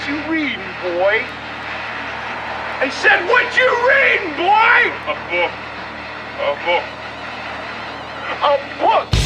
you reading, boy? I said, what you reading, boy? A book. A book. A book.